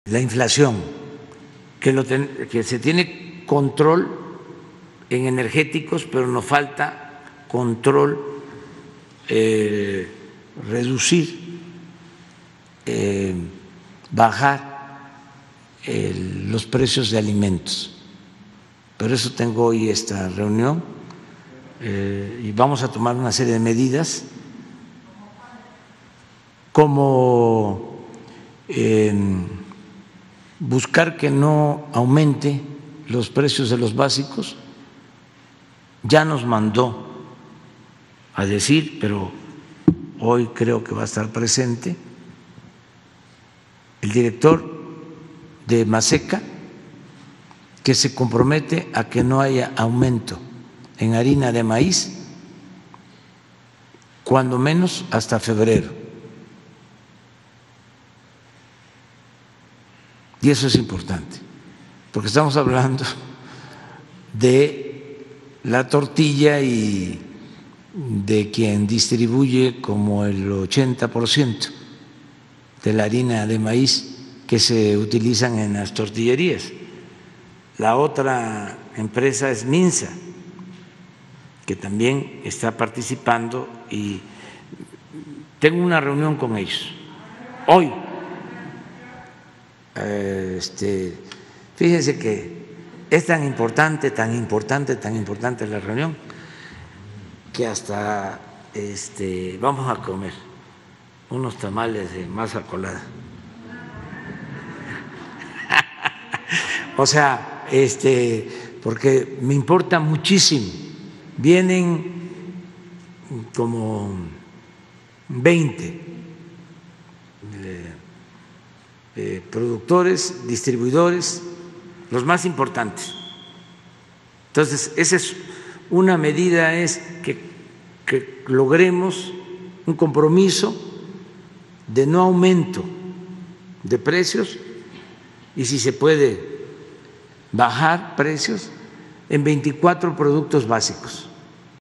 la inflación, que se tiene control en energéticos, pero nos falta control, reducir, bajar los precios de alimentos. Por eso tengo hoy esta reunión y vamos a tomar una serie de medidas como buscar que no aumente los precios de los básicos. Ya nos mandó a decir, pero hoy creo que va a estar presente el director de Maseca, que se compromete a que no haya aumento en harina de maíz, cuando menos hasta febrero. Y eso es importante, porque estamos hablando de la tortilla y de quien distribuye como el 80% de la harina de maíz que se utilizan en las tortillerías. La otra empresa es Minsa, que también está participando, y tengo una reunión con ellos hoy. Fíjense que es tan importante la reunión que hasta vamos a comer unos tamales de masa colada. O sea, porque me importa muchísimo. Vienen como 20 productores, distribuidores, los más importantes. Entonces, esa es una medida, es que logremos un compromiso de no aumento de precios, y si se puede bajar precios en 24 productos básicos.